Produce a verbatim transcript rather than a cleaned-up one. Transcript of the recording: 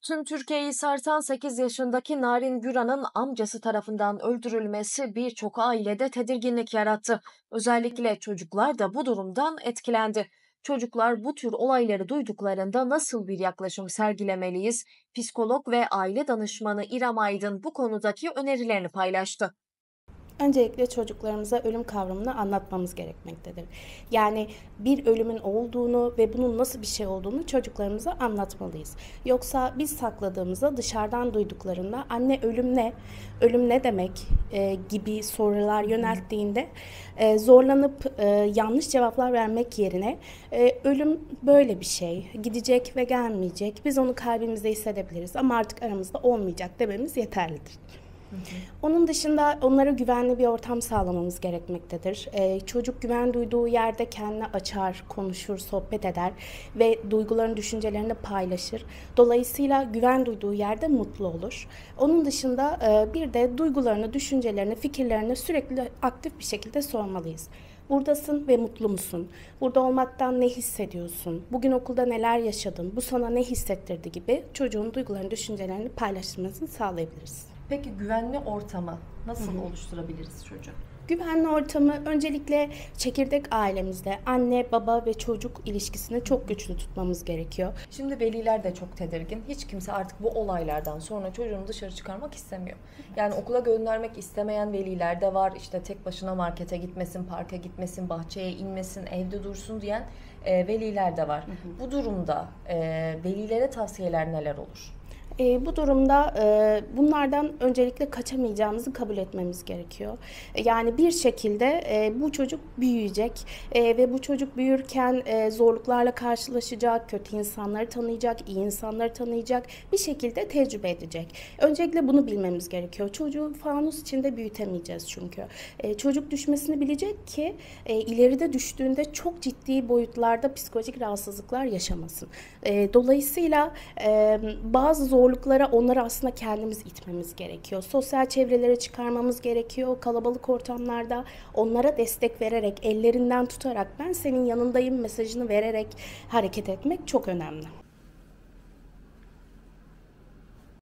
Tüm Türkiye'yi sarsan sekiz yaşındaki Narin Güran'ın amcası tarafından öldürülmesi birçok ailede tedirginlik yarattı. Özellikle çocuklar da bu durumdan etkilendi. Çocuklar bu tür olayları duyduklarında nasıl bir yaklaşım sergilemeliyiz? Psikolog ve aile danışmanı İrem Aydın bu konudaki önerilerini paylaştı. Öncelikle çocuklarımıza ölüm kavramını anlatmamız gerekmektedir. Yani bir ölümün olduğunu ve bunun nasıl bir şey olduğunu çocuklarımıza anlatmalıyız. Yoksa biz sakladığımızda dışarıdan duyduklarında anne ölüm ne, ölüm ne demek e, gibi sorular yönelttiğinde e, zorlanıp e, yanlış cevaplar vermek yerine e, ölüm böyle bir şey, gidecek ve gelmeyecek. Biz onu kalbimizde hissedebiliriz ama artık aramızda olmayacak dememiz yeterlidir. Hı hı. Onun dışında onlara güvenli bir ortam sağlamamız gerekmektedir. Ee, çocuk güven duyduğu yerde kendini açar, konuşur, sohbet eder ve duygularını, düşüncelerini paylaşır. Dolayısıyla güven duyduğu yerde mutlu olur. Onun dışında e, bir de duygularını, düşüncelerini, fikirlerini sürekli aktif bir şekilde sormalıyız. Buradasın ve mutlu musun? Burada olmaktan ne hissediyorsun? Bugün okulda neler yaşadın? Bu sana ne hissettirdi gibi çocuğun duygularını, düşüncelerini paylaşmasını sağlayabiliriz. Peki güvenli ortamı nasıl Hı-hı. oluşturabiliriz çocuğa? Güvenli ortamı öncelikle çekirdek ailemizde anne, baba ve çocuk ilişkisini çok güçlü tutmamız gerekiyor. Şimdi veliler de çok tedirgin. Hiç kimse artık bu olaylardan sonra çocuğunu dışarı çıkarmak istemiyor. Yani okula göndermek istemeyen veliler de var. İşte tek başına markete gitmesin, parka gitmesin, bahçeye inmesin, evde dursun diyen e, veliler de var. Hı hı. Bu durumda e, velilere tavsiyeler neler olur? E, bu durumda e, bunlardan öncelikle kaçamayacağımızı kabul etmemiz gerekiyor. E, yani bir şekilde e, bu çocuk büyüyecek e, ve bu çocuk büyürken e, zorluklarla karşılaşacak, kötü insanları tanıyacak, iyi insanları tanıyacak, bir şekilde tecrübe edecek. Öncelikle bunu bilmemiz gerekiyor. Çocuğu fanus içinde büyütemeyeceğiz çünkü. E, çocuk düşmesini bilecek ki e, ileride düştüğünde çok ciddi boyutlarda psikolojik rahatsızlıklar yaşamasın. E, dolayısıyla e, bazı zor zorluklara onları aslında kendimiz itmemiz gerekiyor. Sosyal çevrelere çıkarmamız gerekiyor. Kalabalık ortamlarda onlara destek vererek, ellerinden tutarak ben senin yanındayım mesajını vererek hareket etmek çok önemli.